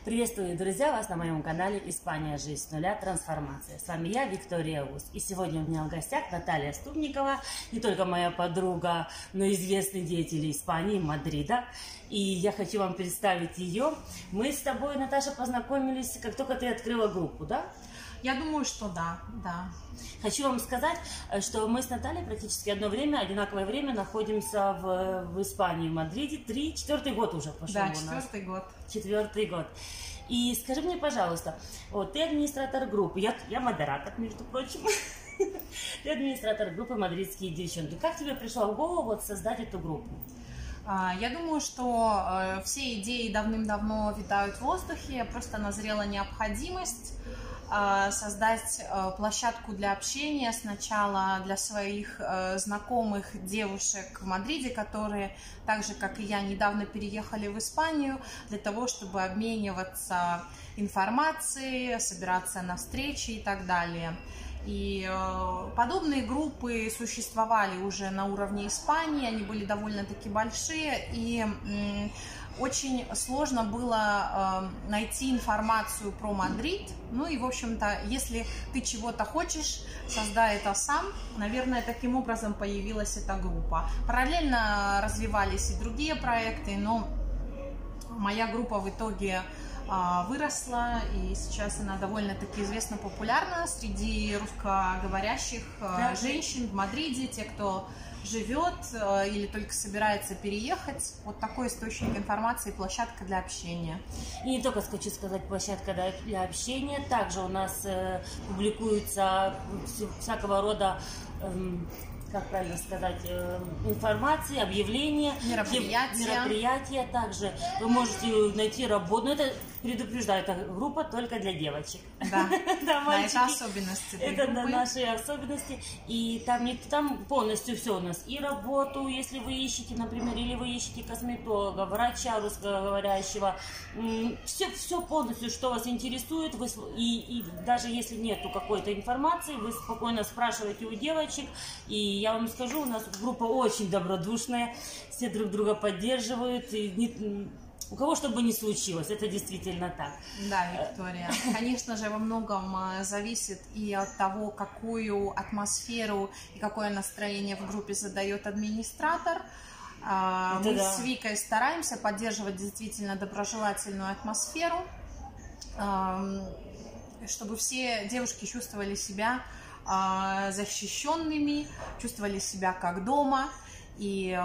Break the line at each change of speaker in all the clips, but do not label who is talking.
Приветствую, друзья, вас на моем канале «Испания. Жизнь с нуля. Трансформация». С вами я, Виктория Ус. И сегодня у меня в гостях Наталья Ступникова, не только моя подруга, но и известный деятель Испании, Мадрида. И я хочу вам представить ее. Мы с тобой, Наташа, познакомились, как только ты открыла группу, да?
Я думаю, что да.
Хочу вам сказать, что мы с Натальей практически одинаковое время находимся в Испании, в Мадриде. Четвертый год уже пошел у нас.
Да, четвертый год.
Четвертый год. И скажи мне, пожалуйста, вот ты администратор группы, я модератор, между прочим. Ты администратор группы «Мадридские девчонки». Как тебе пришло в голову вот создать эту группу?
Я думаю, что все идеи давным-давно витают в воздухе, просто назрела необходимость создать площадку для общения сначала для своих знакомых девушек в Мадриде, которые, так же как и я, недавно переехали в Испанию, для того, чтобы обмениваться информацией, собираться на встречи и так далее. И подобные группы существовали уже на уровне Испании, они были довольно-таки большие, и очень сложно было найти информацию про Мадрид. Ну и, в общем-то, если ты чего-то хочешь, создай это сам. Наверное, таким образом появилась эта группа. Параллельно развивались и другие проекты, но моя группа в итоге выросла, и сейчас она довольно-таки известна, популярна среди русскоговорящих женщин в Мадриде, те, кто живет или только собирается переехать. Вот такой источник информации, площадка для общения.
И не только, хочу сказать, площадка для общения, также у нас публикуются всякого рода, как правильно сказать, информации, объявления, мероприятия. Также вы можете найти работу. Но это, предупреждаю, это группа только для девочек.
Да, это особенности.
Это наши особенности. И там полностью все у нас. И работу, если вы ищете, например, или вы ищете косметолога, врача русскоговорящего. Все полностью, что вас интересует. И даже если нету какой-то информации, вы спокойно спрашиваете у девочек. И я вам скажу, у нас группа очень добродушная, все друг друга поддерживают, и у кого что бы ни случилось, это действительно так.
Да, Виктория, конечно же, во многом зависит и от того, какую атмосферу и какое настроение в группе задает администратор. Мы с Викой стараемся поддерживать действительно доброжелательную атмосферу, чтобы все девушки чувствовали себя защищенными, чувствовали себя как дома и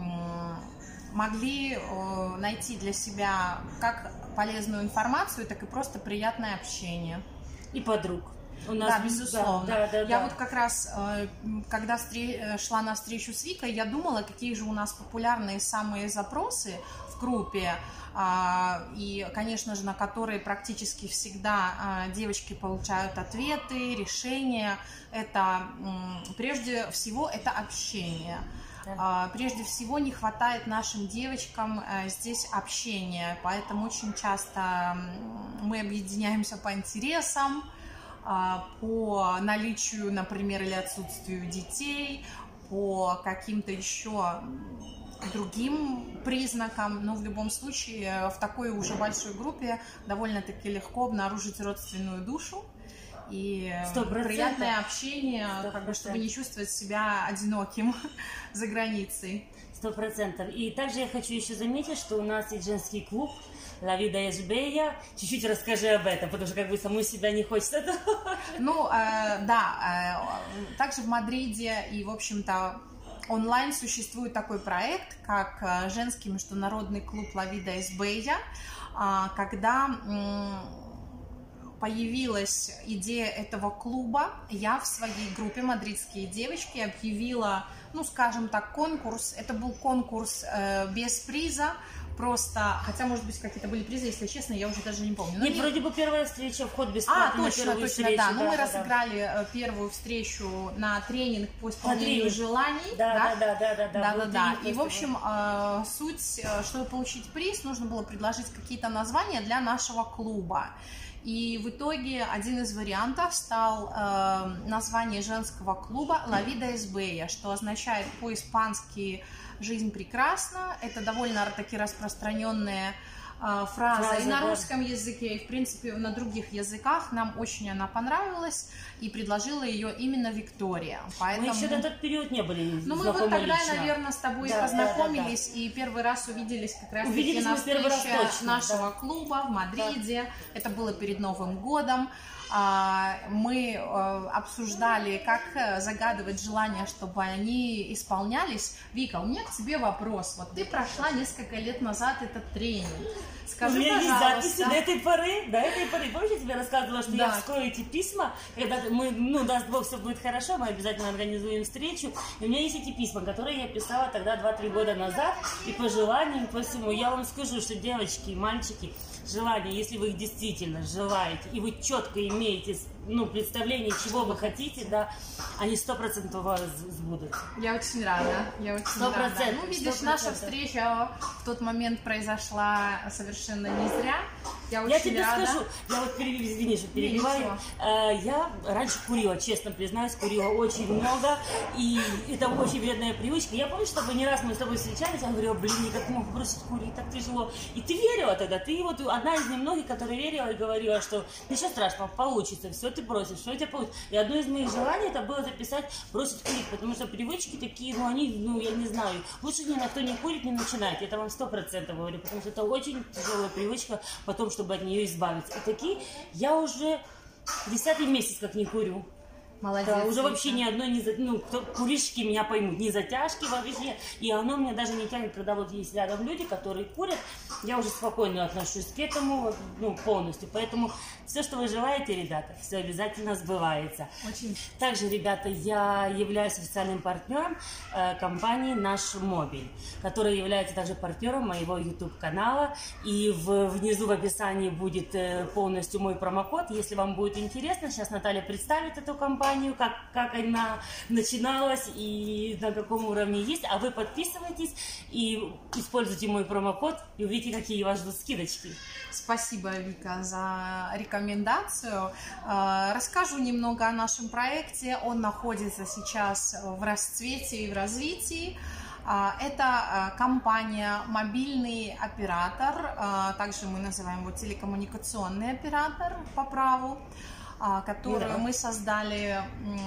могли найти для себя как полезную информацию, так и просто приятное общение.
И подруг.
Да, безусловно. Я вот как раз, когда шла на встречу с Викой, я думала, какие же у нас популярные самые запросы в группе, и, конечно же, на которые практически всегда девочки получают ответы, решения. Это, прежде всего, это общение. Прежде всего, не хватает нашим девочкам здесь общения, поэтому очень часто мы объединяемся по интересам, по наличию, например, или отсутствию детей, по каким-то еще другим признакам, но в любом случае в такой уже большой группе довольно-таки легко обнаружить родственную душу и
100%.
Приятное общение, чтобы не чувствовать себя одиноким за границей.
100%. И также я хочу еще заметить, что у нас есть женский клуб La Vida es Bella. Чуть-чуть расскажи об этом, потому что как бы самой себя не хочется.
Ну, да, также в Мадриде и, в общем-то, онлайн существует такой проект, как женский международный клуб La Vida es Bella, когда появилась идея этого клуба, я в своей группе «Мадридские девочки» объявила, ну, скажем так, конкурс. Это был конкурс без приза, просто, хотя, может быть, какие-то были призы, если честно, я уже даже не помню.
Нет, вроде бы первая встреча, вход бесплатный.
Точно, да. Ну, мы разыграли первую встречу на тренинг по исполнению желаний. Да. И, в общем, суть, чтобы получить приз, нужно было предложить какие-то названия для нашего клуба. И в итоге один из вариантов стал название женского клуба La Vida es Bella, что означает по-испански «жизнь прекрасна». Это довольно-таки распространенное фраза и на русском языке, и в принципе на других языках. Нам очень она понравилась, и предложила ее именно Виктория. Поэтому...
Мы еще на тот период не были знакомы.
Ну, мы вот тогда,
лично,
наверное, с тобой познакомились, и первый раз увиделись как раз таки на встрече нашего клуба в Мадриде. Да. Это было перед Новым годом. Мы обсуждали, как загадывать желания, чтобы они исполнялись. Вика, у меня к тебе вопрос. Вот ты прошла несколько лет назад этот тренинг. Скажи,
у меня
пожалуйста.
есть записи до этой поры. Помнишь, я тебе рассказывала, что я вскрою эти письма, когда мы, даст Бог, все будет хорошо, мы обязательно организуем встречу. И у меня есть эти письма, которые я писала тогда 2-3 года назад, и по желаниям, по всему. Я вам скажу, что девочки и мальчики, желания, если вы их действительно желаете, и вы четко имеете представление, чего вы хотите, да, они 100% у вас сбудутся.
Я очень рада, я очень рада. Ну, видишь, 100%. Наша встреча в тот момент произошла совершенно не зря. Я очень рада.
Я тебе скажу, я вот извини, что перебиваю. Я раньше курила, честно признаюсь, курила очень много, и это очень вредная привычка. Я помню, что не раз мы с тобой встречались, я говорила, никак не могу бросить курить, так тяжело. И ты верила тогда, ты вот одна из немногих, которая верила и говорила, что ничего страшного, получится, все ты бросишь, что у тебя получится. И одно из моих желаний это было записать бросить курить, потому что привычки такие, они, я не знаю, лучше ни на кто не курит, не начинайте, это вам 100% говорю, потому что это очень тяжелая привычка, потом, чтобы от нее избавиться. И такие я уже 10-й месяц как не курю.
Молодец.
Да, уже вообще ни одной, курильщики меня поймут, не затяжки вообще, и оно меня даже не тянет, когда вот есть рядом люди, которые курят, я уже спокойно отношусь к этому, полностью, поэтому все, что вы желаете, ребята, все обязательно сбывается.
Очень.
Также, ребята, я являюсь официальным партнером компании «Наш Мобиль», которая является также партнером моего YouTube-канала, и внизу в описании будет полностью мой промокод, если вам будет интересно, сейчас Наталья представит эту компанию, как она начиналась и на каком уровне есть, а вы подписывайтесь и используйте мой промокод и увидите, какие вас ждут скидочки.
Спасибо, Вика, за рекомендацию. Расскажу немного о нашем проекте. Он находится сейчас в расцвете и в развитии. Это компания «Мобильный оператор», также мы называем его «телекоммуникационный оператор» по праву, которую мы создали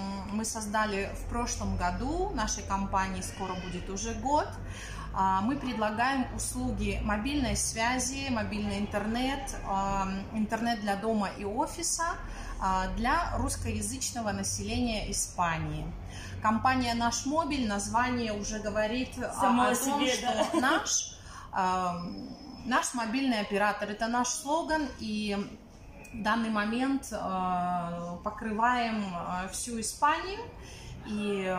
в прошлом году. Нашей компании скоро будет уже год. Мы предлагаем услуги мобильной связи, мобильный интернет, интернет для дома и офиса для русскоязычного населения Испании. Компания «Наш Мобиль», название уже говорит о том, что наш мобильный оператор – это наш слоган, и в данный момент покрываем всю Испанию, и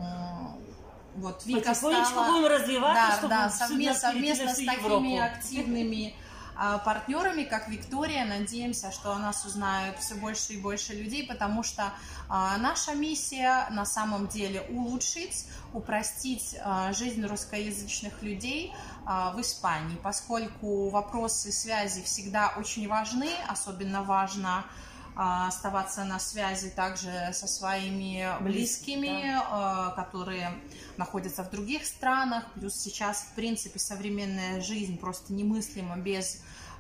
вот Вика
потихонечку будем развиваться,
совместно с такими активными партнерами, как Виктория, надеемся, что о нас узнают все больше и больше людей, потому что наша миссия на самом деле улучшить, упростить жизнь русскоязычных людей в Испании, поскольку вопросы связи всегда очень важны, особенно важно оставаться на связи также со своими близкими, которые находятся в других странах. Плюс сейчас, в принципе, современная жизнь просто немыслима без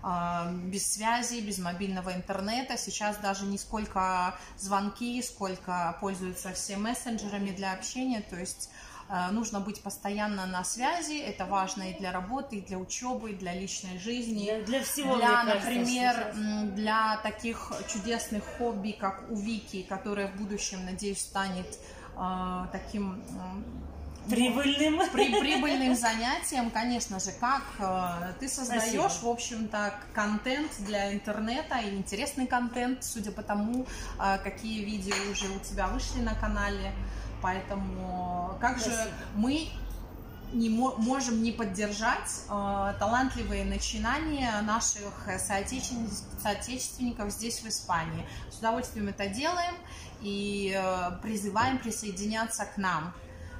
связи, без мобильного интернета. Сейчас даже не сколько звонки, сколько пользуются все мессенджерами для общения. То есть нужно быть постоянно на связи, это важно и для работы, и для учебы, и для личной жизни,
для всего,
например, для таких чудесных хобби, как у Вики, которая в будущем, надеюсь, станет таким прибыльным занятием, конечно же, как ты создаешь, в общем-то, контент для интернета, и интересный контент, судя по тому, какие видео уже у тебя вышли на канале. Поэтому как же мы не можем не поддержать талантливые начинания наших соотечественников здесь, в Испании. С удовольствием это делаем и призываем присоединяться к нам.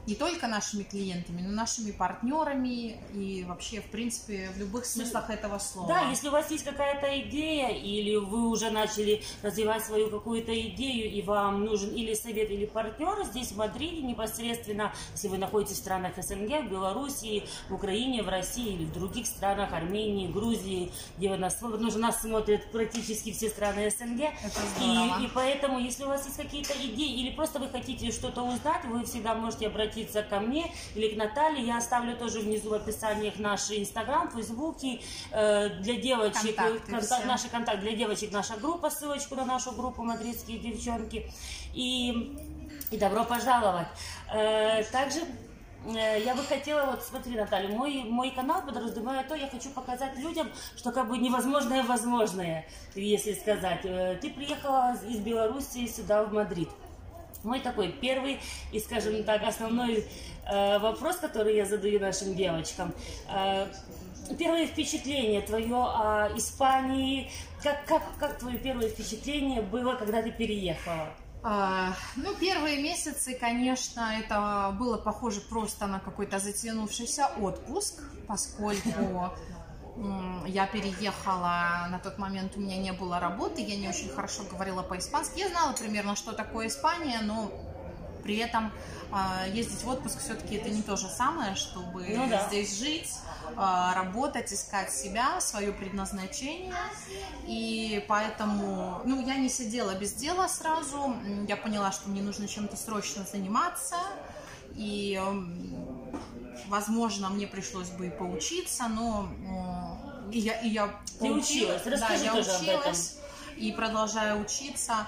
не только нашими клиентами, но и нашими партнерами и вообще, в принципе, в любых смыслах этого слова.
Да, если у вас есть какая-то идея, или вы уже начали развивать свою какую-то идею, и вам нужен или совет, или партнер здесь в Мадриде непосредственно, если вы находитесь в странах СНГ, в Беларуси, в Украине, в России или в других странах, Армении, Грузии, где вы нас, потому что нас смотрят практически все страны СНГ.
Это здорово.
И поэтому, если у вас есть какие-то идеи, или просто вы хотите что-то узнать, вы всегда можете обратиться ко мне или к Наталье. Я оставлю тоже внизу в описании наши Инстаграм, Фейсбуки, для девочек, наши контакты для девочек, наша группа, ссылочку на нашу группу «Мадридские девчонки». И добро пожаловать. Также я бы хотела, вот смотри, Наталья, мой канал подразумевает то, я хочу показать людям, что как бы невозможное возможное, если сказать. Ты приехала из Беларуси сюда, в Мадрид. Мой такой первый и, скажем так, основной вопрос, который я задаю нашим девочкам. Первое впечатление твое о Испании, как твое первое впечатление было, когда ты переехала?
Ну, первые месяцы, конечно, это было похоже просто на какой-то затянувшийся отпуск, поскольку я переехала, на тот момент у меня не было работы, я не очень хорошо говорила по-испански. Я знала примерно, что такое Испания, но при этом ездить в отпуск все-таки это не то же самое, чтобы здесь жить, работать, искать себя, свое предназначение. И поэтому, я не сидела без дела сразу. Я поняла, что мне нужно чем-то срочно заниматься. И, возможно, мне пришлось бы и поучиться, но я
училась? Расскажи тоже об этом.
И продолжаю учиться.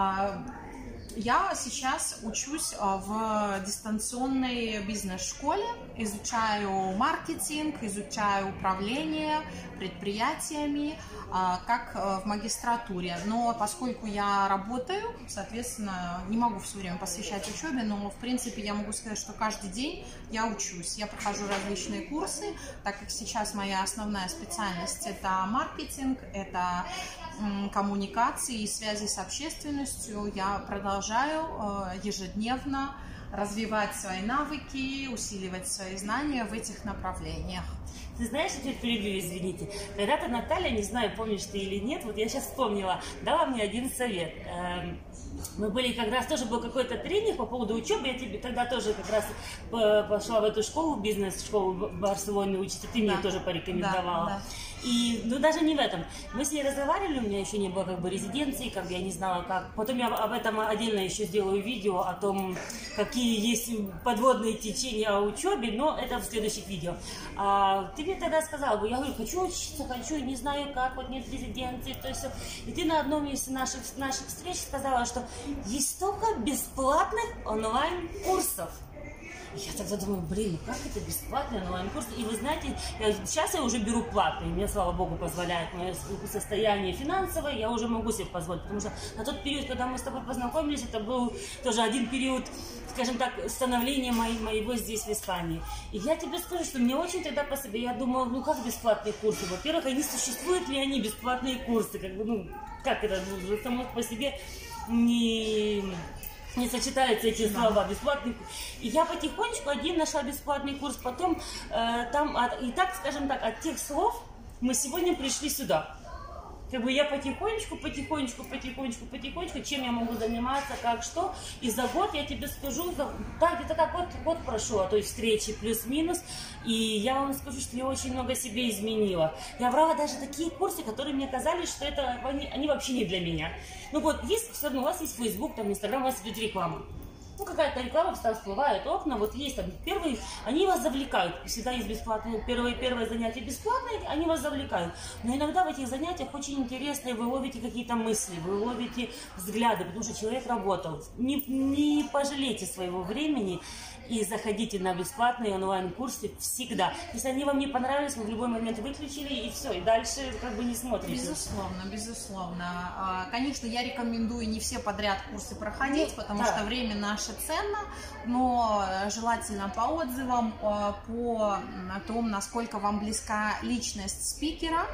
Я сейчас учусь в дистанционной бизнес-школе, изучаю маркетинг, изучаю управление предприятиями, как в магистратуре. Но поскольку я работаю, соответственно, не могу все время посвящать учебе, но, в принципе, я могу сказать, что каждый день я учусь. Я прохожу различные курсы, так как сейчас моя основная специальность – это маркетинг, это коммуникации и связи с общественностью. Я продолжаю ежедневно развивать свои навыки, усиливать свои знания в этих направлениях.
Ты знаешь, я тебя перебью, извините. Когда-то Наталья, не знаю, помнишь ты или нет, вот я сейчас вспомнила, дала мне один совет. Мы были как раз, тоже был какой-то тренинг по поводу учебы, я тебе тогда тоже как раз пошла в эту школу, бизнес-школу в Барселоне учиться, ты мне тоже порекомендовала.
Да.
И, даже не в этом. Мы с ней разговаривали, у меня еще не было как бы резиденции, как бы я не знала как. Потом я об этом отдельно еще сделаю видео, о том, какие есть подводные течения о учебе, но это в следующих видео. Ты мне тогда сказала, я говорю, хочу учиться, хочу, не знаю как, вот нет резиденции, то есть все. И ты на одном из наших встреч сказала, что есть столько бесплатных онлайн-курсов. Я тогда думаю, как это бесплатный онлайн-курс? И вы знаете, сейчас я уже беру платные, мне, слава богу, позволяет мое состояние финансовое, я уже могу себе позволить, потому что на тот период, когда мы с тобой познакомились, это был тоже один период, скажем так, становления моего здесь, в Испании. И я тебе скажу, что мне очень тогда по себе, я думала, как бесплатные курсы? Во-первых, существуют ли они, бесплатные курсы? Как это, само по себе не сочетаются эти слова, бесплатный. И я потихонечку нашла бесплатный курс, потом и так, скажем так, от тех слов мы сегодня пришли сюда. Я потихонечку, чем я могу заниматься, как что. И за год, я тебе скажу, где-то так год прошел, а то есть встречи плюс-минус. И я вам скажу, что я очень много себе изменила. Я брала даже такие курсы, которые мне казались, что они вообще не для меня. Есть, все равно у вас есть Facebook, там, Instagram, у вас идет реклама. Какая-то реклама, там всплывают окна, есть там первые, они вас завлекают. Всегда есть бесплатные, первое занятие бесплатное, они вас завлекают. Но иногда в этих занятиях очень интересно, вы ловите какие-то мысли, вы ловите взгляды, потому что человек работал. Не пожалейте своего времени и заходите на бесплатные онлайн-курсы всегда. Если они вам не понравились, вы в любой момент выключили и все, и дальше не смотрите.
Безусловно. Конечно, я рекомендую не все подряд курсы проходить, потому что время наше ценно, но желательно по отзывам, по тому, насколько вам близка личность спикера,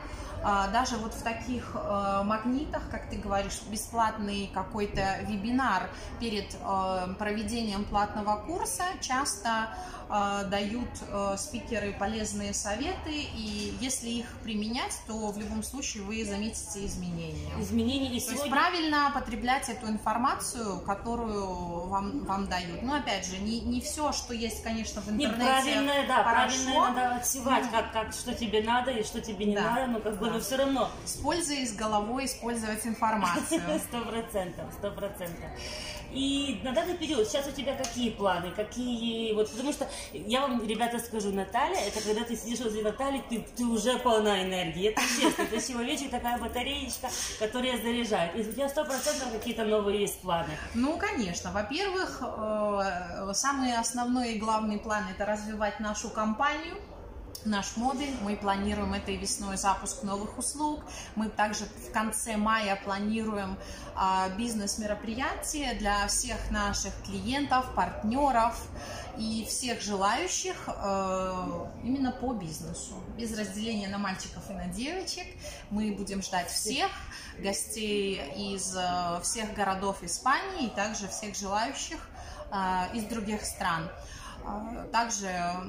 даже вот в таких магнитах, как ты говоришь, бесплатный какой-то вебинар перед проведением платного курса, часто дают спикеры полезные советы, и если их применять, то в любом случае вы заметите изменения. То есть правильно потреблять эту информацию, которую вам дают. Но опять же, не все, что есть, конечно, в интернете,
правильно надо отсевать, что тебе надо и что тебе не надо, но но все равно.
С пользой, с головой использовать информацию.
100%. И на данный период, сейчас у тебя какие планы, потому что я вам, ребята, скажу, Наталья, это когда ты сидишь возле Натальи, ты уже полна энергии, это честно, это человечек, такая батареечка, которая заряжает, и у тебя 100% какие-то новые есть планы.
Ну, конечно, во-первых, самый основной и главный план – это развивать нашу компанию, наш модуль. Мы планируем этой весной запуск новых услуг. Мы также в конце мая планируем бизнес-мероприятия для всех наших клиентов, партнеров и всех желающих именно по бизнесу. Без разделения на мальчиков и на девочек. Мы будем ждать всех гостей из всех городов Испании и также всех желающих из других стран. Также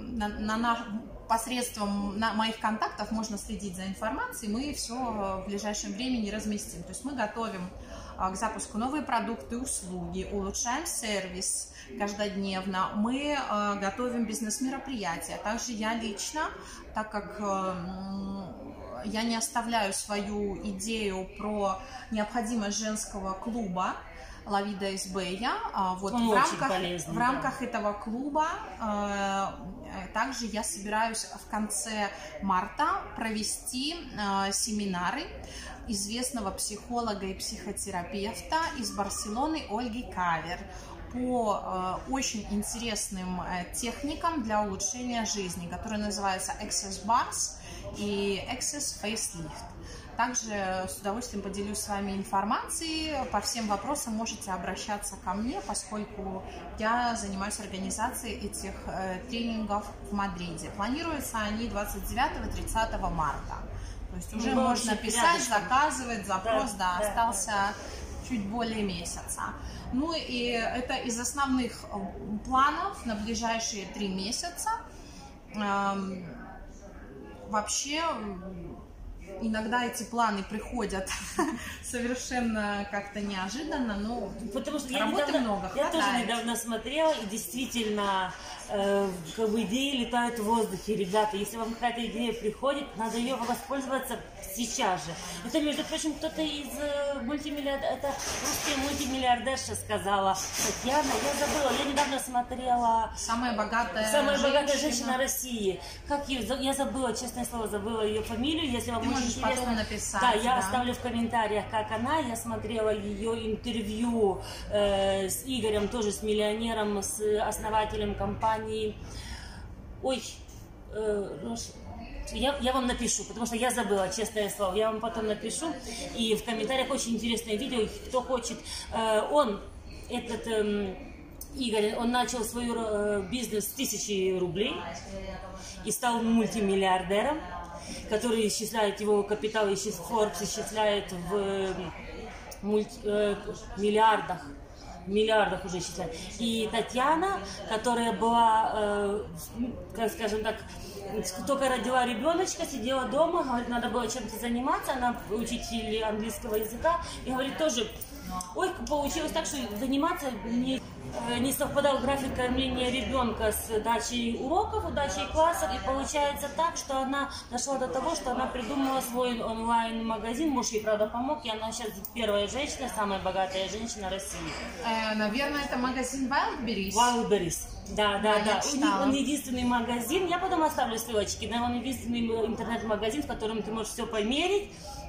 посредством моих контактов можно следить за информацией, мы все в ближайшем времени разместим. То есть мы готовим к запуску новые продукты, услуги, улучшаем сервис каждодневно, мы готовим бизнес-мероприятия. Также я лично, так как я не оставляю свою идею про необходимость женского клуба La Vida es Bella. Вот в рамках этого клуба также я собираюсь в конце марта провести семинары известного психолога и психотерапевта из Барселоны Ольги Кавер по очень интересным техникам для улучшения жизни, которые называются Access Bars и Access Facelift. Также с удовольствием поделюсь с вами информацией. По всем вопросам можете обращаться ко мне, поскольку я занимаюсь организацией этих тренингов в Мадриде. Планируются они 29-30 марта. То есть уже можно писать, заказывать, запрос, остался чуть более месяца. Ну и это из основных планов на ближайшие 3 месяца. Вообще, иногда эти планы приходят совершенно как-то неожиданно, но
потому что
работы много.
Я тоже недавно смотрела, и действительно, идеи летают в воздухе, ребята. Если вам какая-то идея приходит, надо ее воспользоваться сейчас же. Это, между прочим, кто-то из мультимиллиардеров, это русская мультимиллиардерша сказала. Татьяна, я забыла, я недавно смотрела
«Самая богатая
женщина России». Как ее? Я забыла, честное слово, забыла ее фамилию. Если вам очень интересно,
потом написать.
Да, я оставлю в комментариях, как она. Я смотрела ее интервью с Игорем, тоже с миллионером, с основателем компании. Я вам напишу, потому что я забыла, честное слово. Я вам потом напишу. И в комментариях очень интересное видео. Кто хочет, Игорь, он начал свой бизнес с 1000 рублей и стал мультимиллиардером, который исчисляет его капитал, Forbes исчисляет в миллиардах уже исчисляет. И Татьяна, которая была, скажем так, только родила ребеночка, сидела дома, говорит, надо было чем-то заниматься, она учитель английского языка, и говорит тоже, получилось так, что заниматься не совпадал график кормления ребенка с дачей уроков, дачей классов, и получается так, что она дошла до того, что она придумала свой онлайн-магазин, муж ей, правда, помог, и она сейчас первая женщина, самая богатая женщина России.
Наверное, это магазин Wildberries.
Wildberries. Да. Он единственный магазин, я потом оставлю ссылочки, но он единственный интернет-магазин, в котором ты можешь все померить,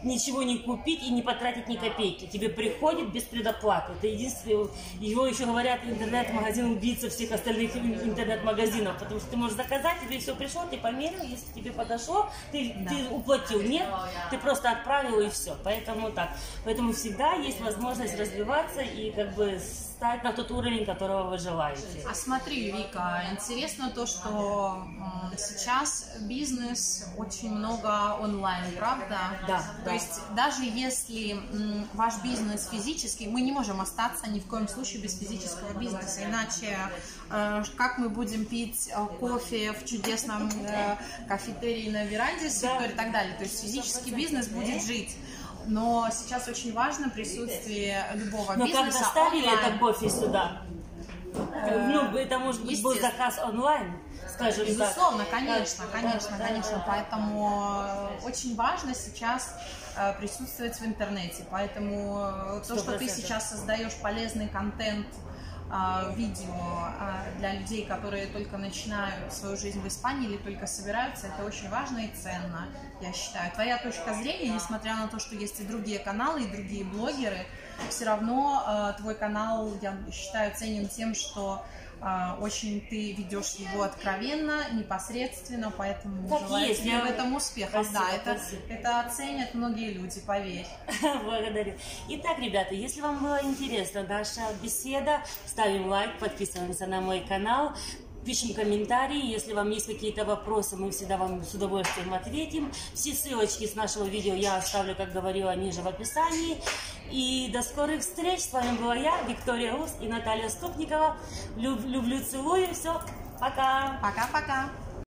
ничего не купить и не потратить ни копейки. Тебе приходит без предоплаты. Это единственное, его еще говорят, интернет-магазин убийца всех остальных интернет-магазинов, потому что ты можешь заказать, тебе все пришло, ты померил, если тебе подошло, ты уплатил. Нет, ты просто отправил и все. Поэтому так. Поэтому всегда есть возможность развиваться и как бы стать на тот уровень, которого вы желаете.
А смотри, Вика, интересно то, что сейчас бизнес очень много онлайн, правда?
Да.
То есть даже если ваш бизнес физический, мы не можем остаться ни в коем случае без физического бизнеса, иначе как мы будем пить кофе в чудесном кафетерии на веранде и так далее. То есть физический бизнес будет жить. Но сейчас очень важно присутствие любого бизнеса.
Но как доставили это кофе сюда? Ну, это может быть был заказ онлайн, скажем так.
Безусловно, конечно. Поэтому очень важно сейчас присутствовать в интернете. Поэтому то, что ты сейчас создаешь полезный контент, видео для людей, которые только начинают свою жизнь в Испании или только собираются, это очень важно и ценно, я считаю. Твоя точка зрения, несмотря на то, что есть и другие каналы, и другие блогеры, все равно твой канал, я считаю, ценен тем, что очень ты ведешь его откровенно, непосредственно, поэтому желаю тебе в этом успехов.
Спасибо,
да, это оценят многие люди, поверь.
Благодарю. Итак, ребята, если вам была интересна наша беседа, ставим лайк, подписываемся на мой канал, пишем комментарии. Если вам есть какие-то вопросы, мы всегда вам с удовольствием ответим. Все ссылочки с нашего видео я оставлю, как говорила, ниже в описании. И до скорых встреч. С вами была я, Виктория Ус и Наталья Ступникова. Люблю, целую. Все, пока.
Пока-пока.